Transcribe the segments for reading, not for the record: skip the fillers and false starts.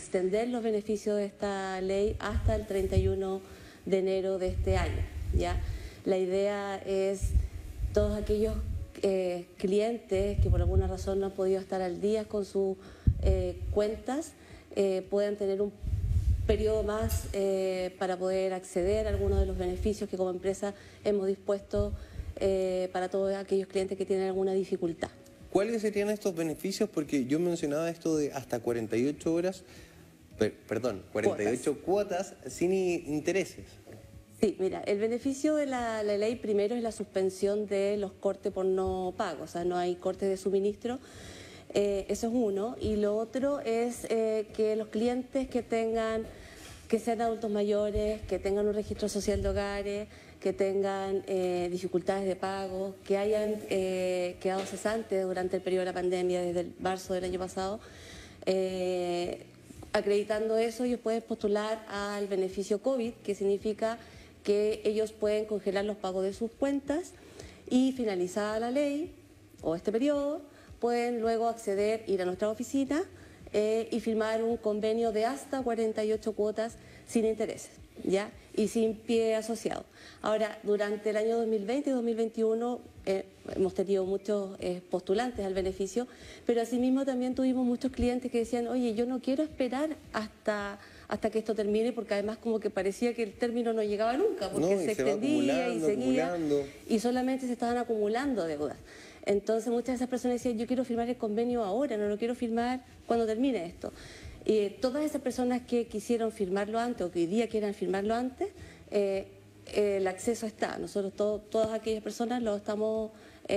extender los beneficios de esta ley hasta el 31 de enero de este año, ¿ya? La idea es todos aquellos clientes que por alguna razón no han podido estar al día con sus cuentas puedan tener un periodo más para poder acceder a algunos de los beneficios que como empresa hemos dispuesto para todos aquellos clientes que tienen alguna dificultad. ¿Cuáles serían estos beneficios? Porque yo mencionaba esto de hasta 48 horas, perdón, 48 cuotas sin intereses. Sí, mira, el beneficio de la ley primero es la suspensión de los cortes por no pago, o sea, no hay cortes de suministro, eso es uno. Y lo otro es que los clientes que sean adultos mayores, que tengan un registro social de hogares, que tengan dificultades de pago, que hayan quedado cesantes durante el periodo de la pandemia, desde el marzo del año pasado, acreditando eso, ellos pueden postular al beneficio COVID, que significa que ellos pueden congelar los pagos de sus cuentas y finalizada la ley o este periodo, pueden luego acceder, ir a nuestra oficina y firmar un convenio de hasta 48 cuotas sin intereses, ¿ya? Y sin pie asociado. Ahora, durante el año 2020 y 2021 hemos tenido muchos postulantes al beneficio, pero asimismo también tuvimos muchos clientes que decían, oye, yo no quiero esperar hasta que esto termine, porque además como que parecía que el término no llegaba nunca, porque se extendía y seguía, y solamente se estaban acumulando deudas. Entonces muchas de esas personas decían, yo quiero firmar el convenio ahora, no lo quiero firmar cuando termine esto. Y todas esas personas que quisieron firmarlo antes o que hoy día quieran firmarlo antes, el acceso está. Nosotros todas aquellas personas lo estamos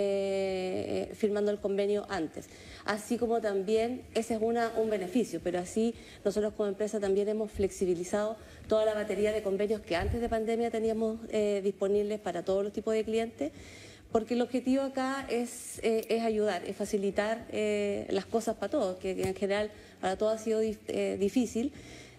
firmando el convenio antes. Así como también, ese es un beneficio, pero así nosotros como empresa también hemos flexibilizado toda la batería de convenios que antes de pandemia teníamos disponibles para todos los tipos de clientes, porque el objetivo acá es ayudar, es facilitar las cosas para todos, que en general para todos ha sido difícil.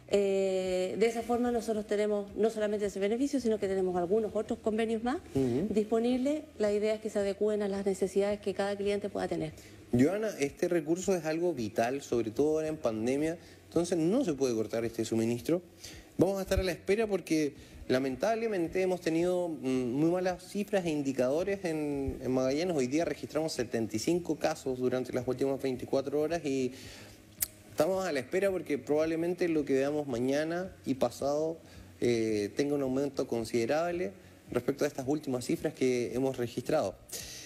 De esa forma nosotros tenemos no solamente ese beneficio, sino que tenemos algunos otros convenios más disponibles. La idea es que se adecúen a las necesidades que cada cliente pueda tener. Joana, este recurso es algo vital, sobre todo ahora en pandemia, entonces no se puede cortar este suministro. Vamos a estar a la espera porque lamentablemente hemos tenido muy malas cifras e indicadores en Magallanes. Hoy día registramos 75 casos durante las últimas 24 horas y estamos a la espera porque probablemente lo que veamos mañana y pasado tenga un aumento considerable respecto a estas últimas cifras que hemos registrado.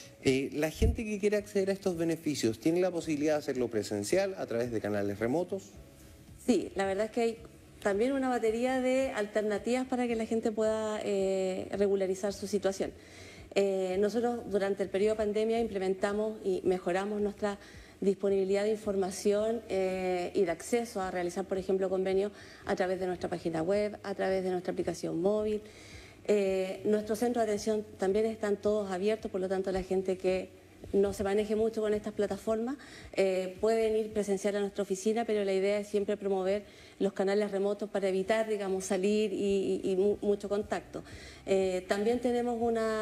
La gente que quiere acceder a estos beneficios, ¿tiene la posibilidad de hacerlo presencial a través de canales remotos? Sí, la verdad es que hay también una batería de alternativas para que la gente pueda regularizar su situación. Nosotros durante el periodo de pandemia implementamos y mejoramos nuestra disponibilidad de información y de acceso a realizar, por ejemplo, convenios a través de nuestra página web, a través de nuestra aplicación móvil. Nuestros centros de atención también están todos abiertos, por lo tanto la gente que no se maneje mucho con estas plataformas pueden ir presencial a nuestra oficina, pero la idea es siempre promover los canales remotos para evitar, digamos, salir y mucho contacto. También tenemos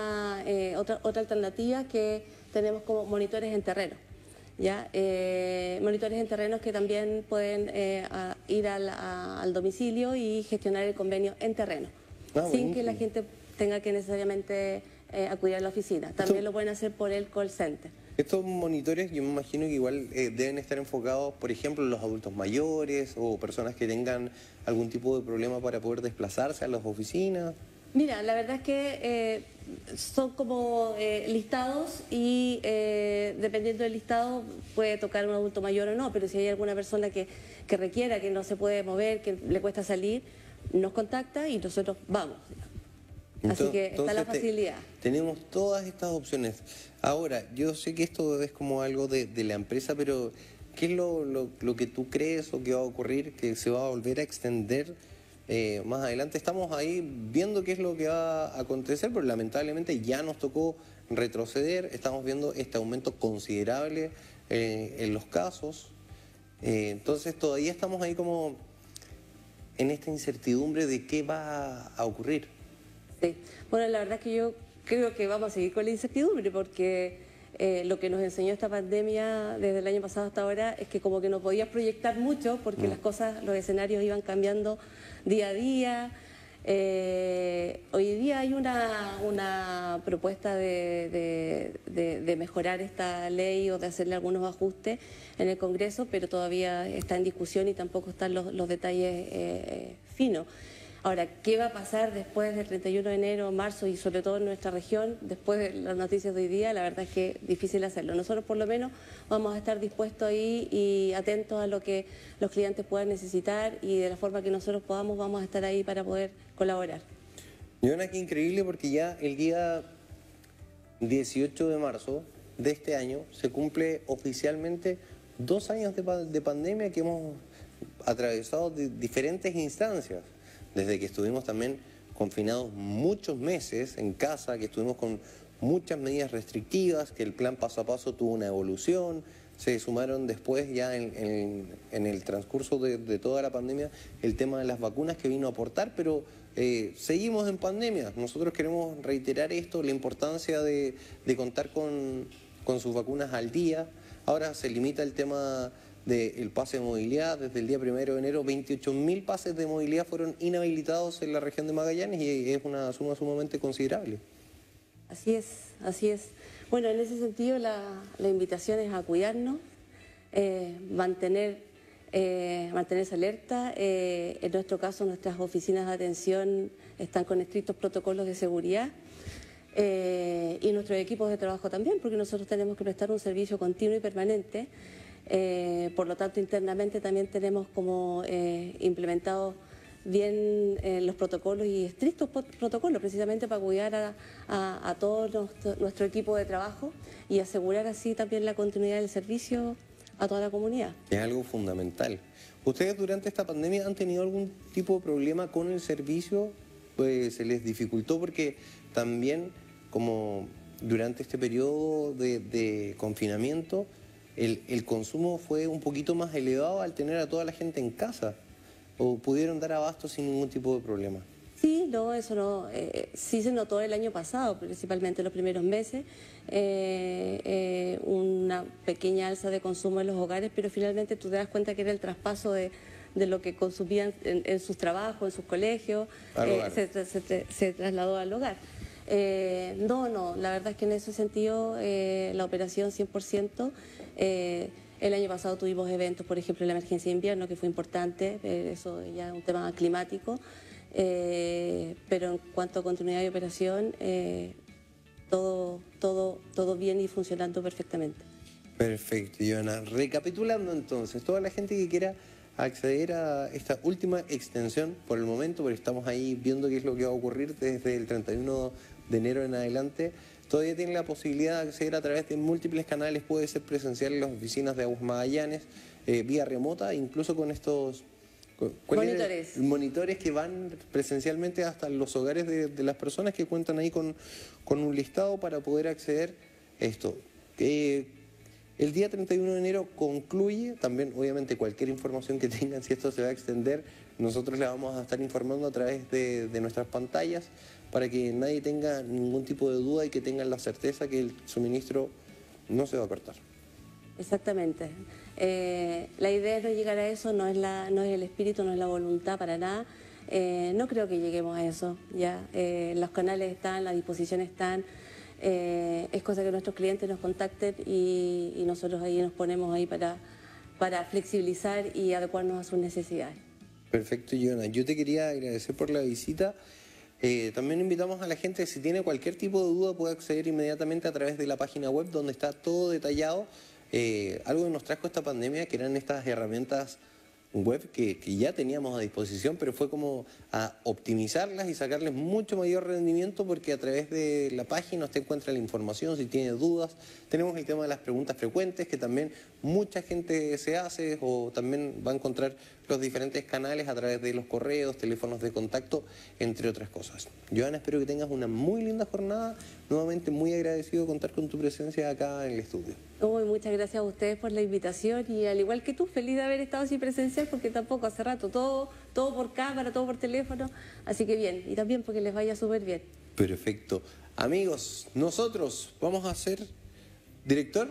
otra alternativa que tenemos como monitores en terreno. ¿Ya? Monitores en terrenos que también pueden ir al domicilio y gestionar el convenio en terreno, sin que la gente tenga que necesariamente acudir a la oficina. También lo pueden hacer por el call center. Estos monitores yo me imagino que igual deben estar enfocados, por ejemplo, en los adultos mayores o personas que tengan algún tipo de problema para poder desplazarse a las oficinas. Mira, la verdad es que son como listados y dependiendo del listado puede tocar un adulto mayor o no, pero si hay alguna persona que requiera, que no se puede mover, que le cuesta salir, nos contacta y nosotros vamos. Así que está la facilidad. Tenemos todas estas opciones. Ahora, yo sé que esto es como algo de la empresa, pero ¿qué es lo que tú crees o que va a ocurrir, que se va a volver a extender más adelante? Estamos ahí viendo qué es lo que va a acontecer, pero lamentablemente ya nos tocó retroceder. Estamos viendo este aumento considerable en los casos. Entonces todavía estamos ahí como en esta incertidumbre de qué va a ocurrir. Sí, bueno, la verdad es que yo creo que vamos a seguir con la incertidumbre porque lo que nos enseñó esta pandemia desde el año pasado hasta ahora es que como que no podías proyectar mucho porque las cosas, los escenarios iban cambiando día a día. Hoy día hay una propuesta de mejorar esta ley o de hacerle algunos ajustes en el Congreso, pero todavía está en discusión y tampoco están los detalles finos. Ahora, ¿qué va a pasar después del 31 de enero, marzo y sobre todo en nuestra región, después de las noticias de hoy día? La verdad es que es difícil hacerlo. Nosotros por lo menos vamos a estar dispuestos ahí y atentos a lo que los clientes puedan necesitar y de la forma que nosotros podamos vamos a estar ahí para poder colaborar. Joana, qué increíble porque ya el día 18 de marzo de este año se cumple oficialmente 2 años de pandemia que hemos atravesado de diferentes instancias. Desde que estuvimos también confinados muchos meses en casa, que estuvimos con muchas medidas restrictivas, que el plan paso a paso tuvo una evolución, se sumaron después ya en el transcurso de toda la pandemia el tema de las vacunas que vino a aportar, pero seguimos en pandemia. Nosotros queremos reiterar esto, la importancia de contar con sus vacunas al día. Ahora se limita el tema del pase de movilidad. Desde el día 1 de enero, 28.000 pases de movilidad fueron inhabilitados en la región de Magallanes y es una suma sumamente considerable. Así es, así es. Bueno, en ese sentido la invitación es a cuidarnos, mantenerse alerta. En nuestro caso, nuestras oficinas de atención están con estrictos protocolos de seguridad. Y nuestros equipos de trabajo también, porque nosotros tenemos que prestar un servicio continuo y permanente. Por lo tanto, internamente también tenemos como implementados bien los protocolos y estrictos protocolos, precisamente para cuidar a todo nuestro equipo de trabajo y asegurar así también la continuidad del servicio a toda la comunidad. Es algo fundamental. ¿Ustedes durante esta pandemia han tenido algún tipo de problema con el servicio? Pues se les dificultó porque también, como durante este periodo de confinamiento, el consumo fue un poquito más elevado al tener a toda la gente en casa, o pudieron dar abasto sin ningún tipo de problema. Sí, no, eso no, sí se notó el año pasado, principalmente los primeros meses, una pequeña alza de consumo en los hogares, pero finalmente tú te das cuenta que era el traspaso de lo que consumían en sus trabajos, en sus colegios, se trasladó al hogar. No, la verdad es que en ese sentido la operación 100%. El año pasado tuvimos eventos, por ejemplo, la emergencia de invierno, que fue importante, eso ya es un tema climático, pero en cuanto a continuidad de operación, todo bien y funcionando perfectamente. Perfecto, Joana. Recapitulando entonces, toda la gente que quiera acceder a esta última extensión por el momento, porque estamos ahí viendo qué es lo que va a ocurrir desde el 31 de enero en adelante, todavía tiene la posibilidad de acceder a través de múltiples canales, puede ser presencial en las oficinas de Aguas Magallanes, vía remota, incluso con estos monitores que van presencialmente hasta los hogares de las personas que cuentan ahí con un listado para poder acceder a esto. El día 31 de enero concluye, también obviamente cualquier información que tengan, si esto se va a extender, nosotros le vamos a estar informando a través de nuestras pantallas para que nadie tenga ningún tipo de duda y que tengan la certeza que el suministro no se va a cortar. Exactamente. La idea es no llegar a eso, no es el espíritu, no es la voluntad para nada. No creo que lleguemos a eso. Ya los canales están, las disposiciones están. Es cosa que nuestros clientes nos contacten y nosotros ahí nos ponemos ahí para flexibilizar y adecuarnos a sus necesidades. Perfecto, Joana. Yo te quería agradecer por la visita. También invitamos a la gente, si tiene cualquier tipo de duda, puede acceder inmediatamente a través de la página web donde está todo detallado. Algo que nos trajo esta pandemia, que eran estas herramientas web que ya teníamos a disposición, pero fue como a optimizarlas y sacarles mucho mayor rendimiento, porque a través de la página usted encuentra la información, si tiene dudas. Tenemos el tema de las preguntas frecuentes, que también mucha gente se hace, o también va a encontrar los diferentes canales a través de los correos, teléfonos de contacto, entre otras cosas. Joana, espero que tengas una muy linda jornada. Nuevamente muy agradecido de contar con tu presencia acá en el estudio. Muchas gracias a ustedes por la invitación y al igual que tú, feliz de haber estado así presencial, porque tampoco hace rato, todo por cámara, todo por teléfono, así que bien, y también porque les vaya súper bien. Perfecto. Amigos, nosotros vamos a hacer ¿Director?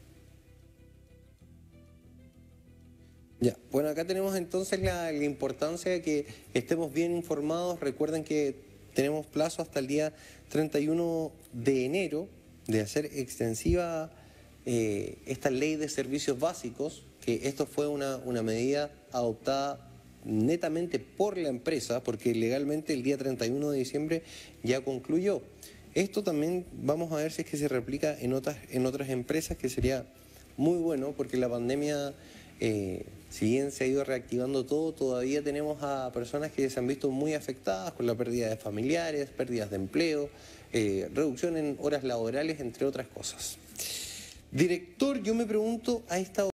Ya, bueno, acá tenemos entonces la importancia de que estemos bien informados. Recuerden que tenemos plazo hasta el día 31 de enero de hacer extensiva esta ley de servicios básicos, que esto fue una medida adoptada netamente por la empresa, porque legalmente el día 31 de diciembre ya concluyó. Esto también vamos a ver si es que se replica en otras empresas, que sería muy bueno, porque la pandemia, si bien se ha ido reactivando todo, todavía tenemos a personas que se han visto muy afectadas con la pérdida de familiares, pérdidas de empleo, reducción en horas laborales, entre otras cosas. Director, yo me pregunto a esta